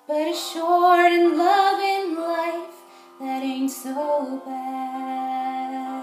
but a short and loving life that ain't so bad.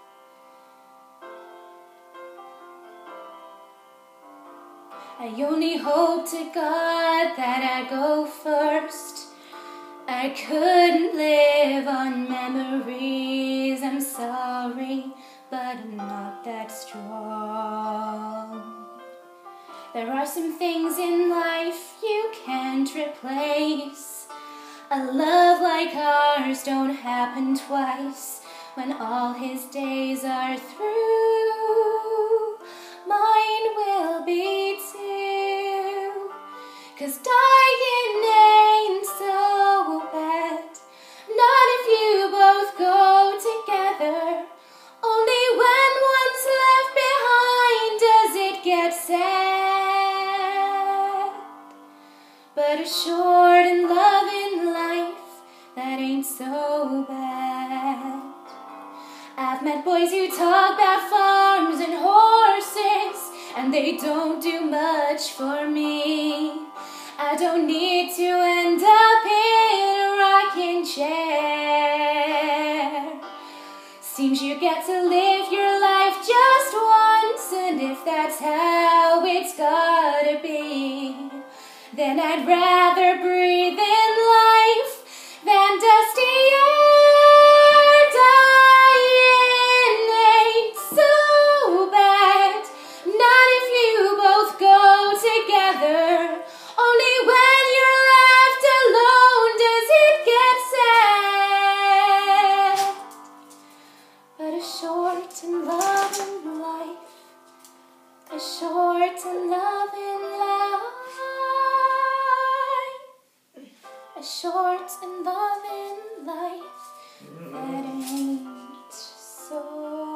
I only hope to God that I go first. I couldn't live on memories, I'm sorry, but I'm not that strong. There are some things in life you can't replace. A love like ours don't happen twice. When all his days are through, mine will be too. 'Cause dying ain't so bad, not if you both go together. Only when one's left behind does it get sad. But a short and loving life that ain't so bad. I've met boys who talk about farms and horses, and they don't do much for me. I don't need to end up in a rocking chair. Seems you get to live your life just once, and if that's how it's gotta be, then I'd rather breathe in life than dusty air. Dying ain't so bad, not if you both go together. Only when you're left alone does it get sad. But a short and loving life, a short and loving life, a short and loving life that ain't so